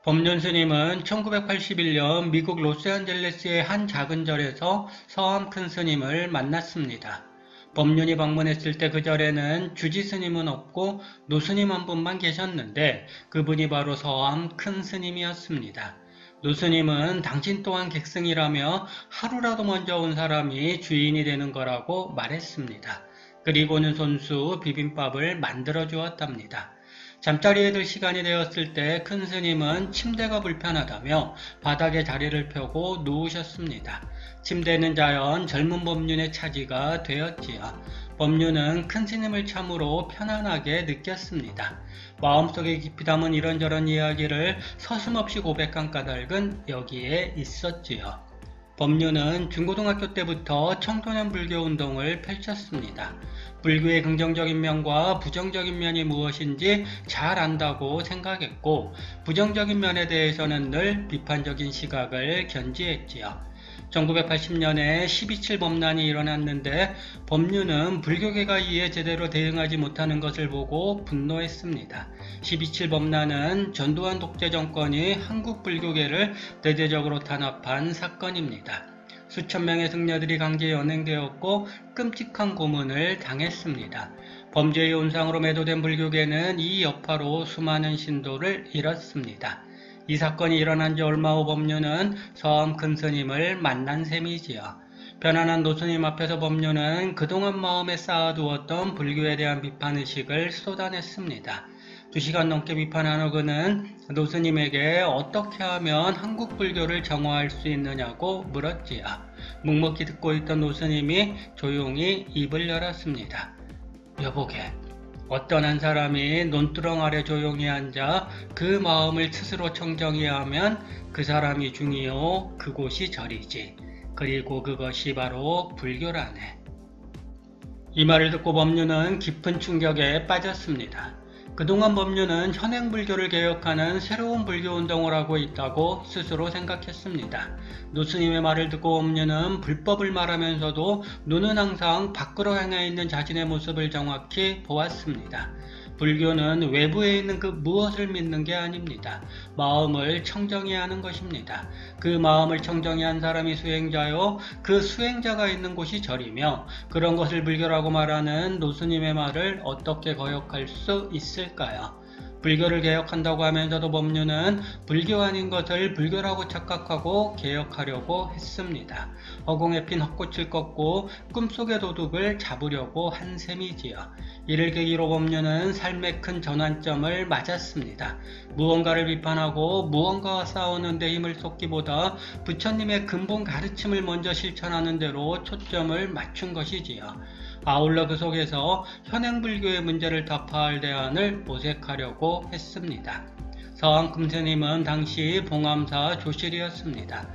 법륜 스님은 1981년 미국 로스앤젤레스의 한 작은 절에서 서암 큰 스님을 만났습니다. 법륜이 방문했을 때 그 절에는 주지 스님은 없고 노스님 한 분만 계셨는데 그분이 바로 서암 큰 스님이었습니다. 노스님은 당신 또한 객승이라며 하루라도 먼저 온 사람이 주인이 되는 거라고 말했습니다. 그리고는 손수 비빔밥을 만들어 주었답니다. 잠자리에 들 시간이 되었을 때 큰 스님은 침대가 불편하다며 바닥에 자리를 펴고 누우셨습니다. 침대는 자연 젊은 법륜의 차지가 되었지요. 법륜은 큰 스님을 참으로 편안하게 느꼈습니다. 마음속에 깊이 담은 이런저런 이야기를 서슴없이 고백한 까닭은 여기에 있었지요. 법륜은 중고등학교 때부터 청소년 불교 운동을 펼쳤습니다. 불교의 긍정적인 면과 부정적인 면이 무엇인지 잘 안다고 생각했고 부정적인 면에 대해서는 늘 비판적인 시각을 견지했지요. 1980년에 12.7 법난이 일어났는데 법륜은 불교계가 이에 제대로 대응하지 못하는 것을 보고 분노했습니다. 12.7 법난은 전두환 독재 정권이 한국 불교계를 대대적으로 탄압한 사건입니다. 수천 명의 승려들이 강제 연행되었고 끔찍한 고문을 당했습니다. 범죄의 온상으로 매도된 불교계는 이 여파로 수많은 신도를 잃었습니다. 이 사건이 일어난 지 얼마 후 법륜은 서암 큰 스님을 만난 셈이지요. 편안한 노스님 앞에서 법륜은 그동안 마음에 쌓아두었던 불교에 대한 비판의식을 쏟아냈습니다. 2시간 넘게 비판한 후 그는 노스님에게 어떻게 하면 한국 불교를 정화할 수 있느냐고 물었지요. 묵묵히 듣고 있던 노스님이 조용히 입을 열었습니다. 여보게, 어떤 한 사람이 논두렁 아래 조용히 앉아 그 마음을 스스로 청정해야 하면 그 사람이 중이요 그곳이 절이지. 그리고 그것이 바로 불교라네. 이 말을 듣고 법륜은 깊은 충격에 빠졌습니다. 그동안 법륜은 현행불교를 개혁하는 새로운 불교운동을 하고 있다고 스스로 생각했습니다. 노스님의 말을 듣고 법륜은 불법을 말하면서도 눈은 항상 밖으로 향해 있는 자신의 모습을 정확히 보았습니다. 불교는 외부에 있는 그 무엇을 믿는 게 아닙니다. 마음을 청정해야 하는 것입니다. 그 마음을 청정해야 한 사람이 수행자요, 그 수행자가 있는 곳이 절이며 그런 것을 불교라고 말하는 노스님의 말을 어떻게 거역할 수 있을까요? 불교를 개혁한다고 하면서도 법륜은 불교 아닌 것을 불교라고 착각하고 개혁하려고 했습니다. 허공에 핀 헛꽃을 꺾고 꿈속의 도둑을 잡으려고 한 셈이지요. 이를 계기로 법륜은 삶의 큰 전환점을 맞았습니다. 무언가를 비판하고 무언가와 싸우는 데 힘을 쏟기보다 부처님의 근본 가르침을 먼저 실천하는 대로 초점을 맞춘 것이지요. 아울러 그 속에서 현행불교의 문제를 타파할 대안을 모색하려고 했습니다. 서암 큰 스님은 당시 봉암사 조실이었습니다.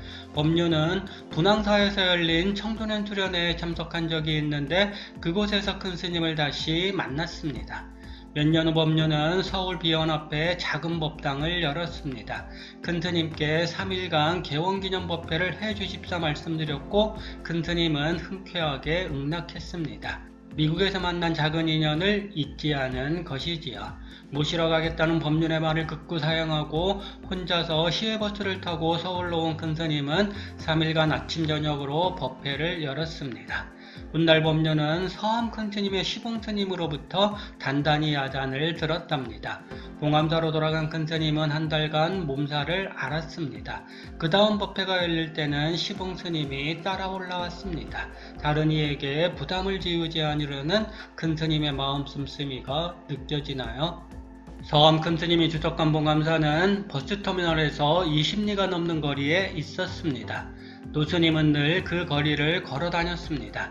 법륜은 분황사에서 열린 청소년 수련회에 참석한 적이 있는데 그곳에서 큰 스님을 다시 만났습니다. 몇 년 후 법륜은 서울 비원 앞에 작은 법당을 열었습니다. 큰 스님께 3일간 개원기념 법회를 해주십사 말씀드렸고 큰 스님은 흔쾌하게 응낙했습니다. 미국에서 만난 작은 인연을 잊지 않은 것이지요. 모시러 가겠다는 법륜의 말을 극구 사양하고 혼자서 시외버스를 타고 서울로 온 큰 스님은 3일간 아침 저녁으로 법회를 열었습니다. 훗날 법륜은 서암 큰 스님의 시봉 스님으로부터 단단히 야단을 들었답니다. 봉암사로 돌아간 큰 스님은 한 달간 몸살을 앓았습니다. 그 다음 법회가 열릴 때는 시봉 스님이 따라 올라왔습니다. 다른 이에게 부담을 지우지 않으려는 큰 스님의 마음 씀씀이가 느껴지나요? 서암 큰 스님이 주석한 봉암사는 버스터미널에서 20리가 넘는 거리에 있었습니다. 노스님은 늘 그 거리를 걸어 다녔습니다.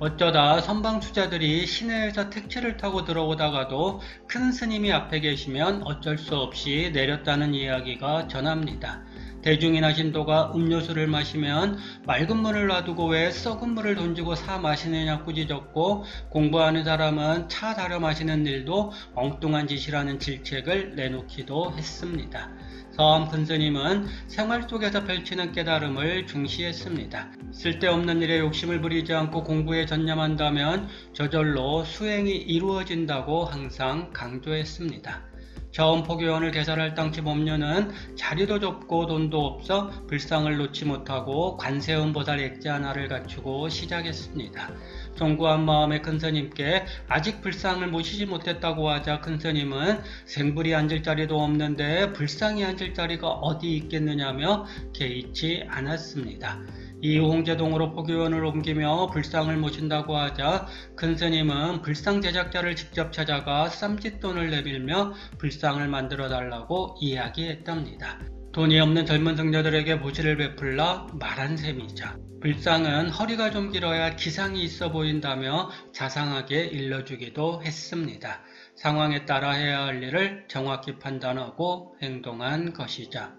어쩌다 선방투자들이 시내에서 택시를 타고 들어오다가도 큰 스님이 앞에 계시면 어쩔 수 없이 내렸다는 이야기가 전합니다. 대중이나 신도가 음료수를 마시면 맑은 물을 놔두고 왜 썩은 물을 돈 주고 사 마시느냐 꾸짖었고 공부하는 사람은 차 다려 마시는 일도 엉뚱한 짓이라는 질책을 내놓기도 했습니다. 서암 큰 스님은 생활 속에서 펼치는 깨달음을 중시했습니다. 쓸데없는 일에 욕심을 부리지 않고 공부에 전념한다면 저절로 수행이 이루어진다고 항상 강조했습니다. 처음 포교원을 개설할 당시 법륜은 자리도 좁고 돈도 없어 불상을 놓지 못하고 관세음 보살 액자 하나를 갖추고 시작했습니다. 송구한 마음의 큰스님께 아직 불상을 모시지 못했다고 하자 큰스님은 생불이 앉을 자리도 없는데 불상이 앉을 자리가 어디 있겠느냐며 개의치 않았습니다. 이후 홍제동으로 포교원을 옮기며 불상을 모신다고 하자 큰스님은 불상 제작자를 직접 찾아가 쌈짓돈을 내밀며 불상을 만들어 달라고 이야기했답니다. 돈이 없는 젊은 승려들에게 보시를 베풀라 말한 셈이죠. 불상은 허리가 좀 길어야 기상이 있어 보인다며 자상하게 일러주기도 했습니다. 상황에 따라 해야 할 일을 정확히 판단하고 행동한 것이죠.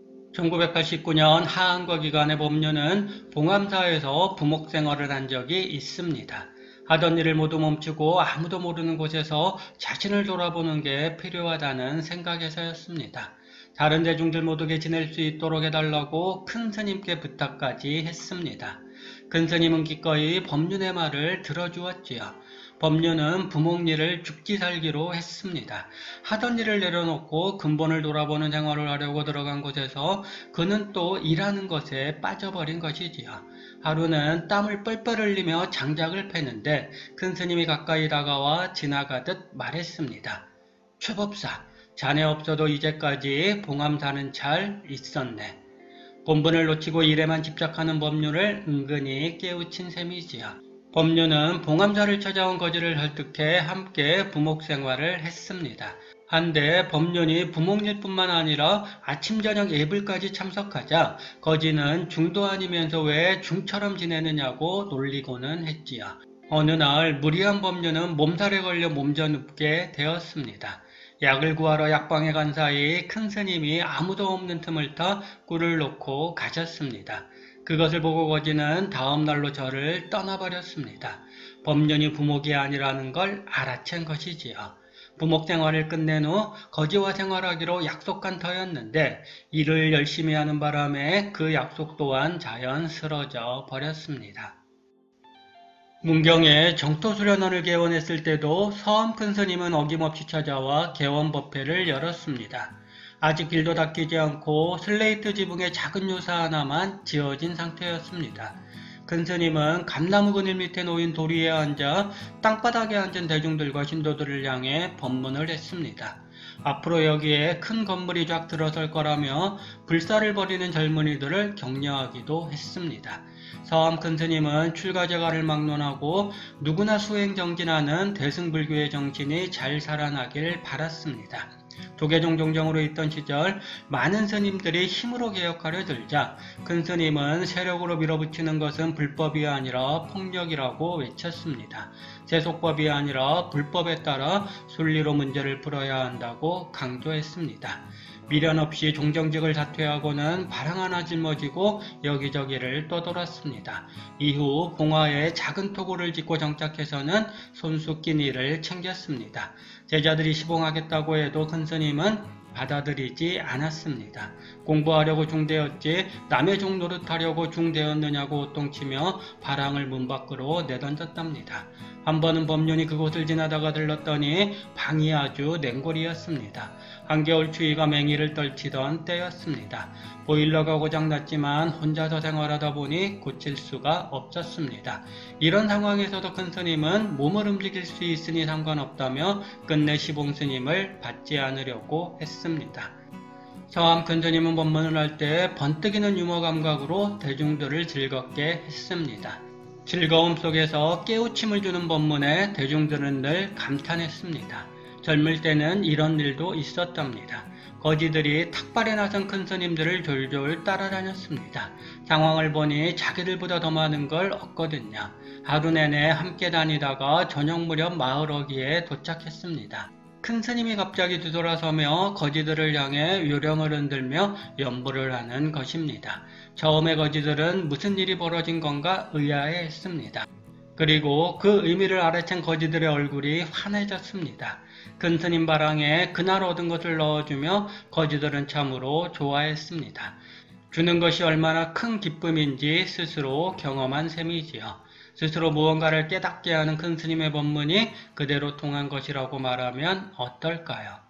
1989년 하한거 기간의 법륜은 봉암사에서 부목 생활을 한 적이 있습니다. 하던 일을 모두 멈추고 아무도 모르는 곳에서 자신을 돌아보는 게 필요하다는 생각에서였습니다. 다른 대중들 모두게 지낼 수 있도록 해달라고 큰 스님께 부탁까지 했습니다. 큰 스님은 기꺼이 법륜의 말을 들어주었지요. 법륜은 부목일을 죽기살기로 했습니다. 하던 일을 내려놓고 근본을 돌아보는 생활을 하려고 들어간 곳에서 그는 또 일하는 것에 빠져버린 것이지요. 하루는 땀을 뻘뻘 흘리며 장작을 패는데 큰 스님이 가까이 다가와 지나가듯 말했습니다. 최법사, 자네 없어도 이제까지 봉암사는 잘 있었네. 본분을 놓치고 일에만 집착하는 법륜을 은근히 깨우친 셈이지요. 법륜은 봉암사를 찾아온 거지를 설득해 함께 부목생활을 했습니다. 한데 법륜이 부목일뿐만 아니라 아침 저녁 예불까지 참석하자 거지는 중도 아니면서 왜 중처럼 지내느냐고 놀리고는 했지요. 어느 날 무리한 법륜은 몸살에 걸려 몸져 눕게 되었습니다. 약을 구하러 약방에 간 사이 큰 스님이 아무도 없는 틈을 타 꿀을 놓고 가셨습니다. 그것을 보고 거지는 다음 날로 절을 떠나버렸습니다. 법륜이 부목이 아니라는 걸 알아챈 것이지요. 부목 생활을 끝낸 후 거지와 생활하기로 약속한 터였는데 일을 열심히 하는 바람에 그 약속 또한 자연 쓰러져 버렸습니다. 문경에 정토수련원을 개원했을 때도 서암 큰스님은 어김없이 찾아와 개원법회를 열었습니다. 아직 길도 닦이지 않고 슬레이트 지붕에 작은 요사 하나만 지어진 상태였습니다. 큰스님은 감나무 그늘 밑에 놓인 도리에 앉아 땅바닥에 앉은 대중들과 신도들을 향해 법문을 했습니다. 앞으로 여기에 큰 건물이 쫙 들어설 거라며 불사를 벌이는 젊은이들을 격려하기도 했습니다. 서암 큰스님은 출가제가를 막론하고 누구나 수행정진하는 대승불교의 정신이 잘 살아나길 바랐습니다. 도계종 종정으로 있던 시절 많은 스님들이 힘으로 개혁하려 들자 큰 스님은 세력으로 밀어붙이는 것은 불법이 아니라 폭력이라고 외쳤습니다. 세속법이 아니라 불법에 따라 순리로 문제를 풀어야 한다고 강조했습니다. 미련 없이 종정직을 사퇴하고는 발 하나 짊어지고 여기저기를 떠돌았습니다. 이후 봉화에 작은 토굴을 짓고 정착해서는 손수 끼니를 챙겼습니다. 제자들이 시봉하겠다고 해도 큰 스님은 받아들이지 않았습니다. 공부하려고 중되었지 남의 종 노릇하려고 중되었느냐고 호통치며 바랑을 문 밖으로 내던졌답니다. 한 번은 법륜이 그곳을 지나다가 들렀더니 방이 아주 냉골이었습니다. 한겨울 추위가 맹위를 떨치던 때였습니다. 보일러가 고장났지만 혼자서 생활하다 보니 고칠 수가 없었습니다. 이런 상황에서도 큰 스님은 몸을 움직일 수 있으니 상관없다며 끝내 시봉 스님을 받지 않으려고 했습니다. 서암 큰 스님은 법문을 할 때 번뜩이는 유머 감각으로 대중들을 즐겁게 했습니다. 즐거움 속에서 깨우침을 주는 법문에 대중들은 늘 감탄했습니다. 젊을 때는 이런 일도 있었답니다. 거지들이 탁발에 나선 큰 스님들을 졸졸 따라다녔습니다. 상황을 보니 자기들보다 더 많은 걸 얻거든요. 하루 내내 함께 다니다가 저녁 무렵 마을 어귀에 도착했습니다. 큰 스님이 갑자기 뒤돌아서며 거지들을 향해 요령을 흔들며 연부를 하는 것입니다. 처음에 거지들은 무슨 일이 벌어진 건가 의아해했습니다. 그리고 그 의미를 알아챈 거지들의 얼굴이 환해졌습니다. 큰 스님 바랑에 그날 얻은 것을 넣어주며 거지들은 참으로 좋아했습니다. 주는 것이 얼마나 큰 기쁨인지 스스로 경험한 셈이지요. 스스로 무언가를 깨닫게 하는 큰 스님의 법문이 그대로 통한 것이라고 말하면 어떨까요?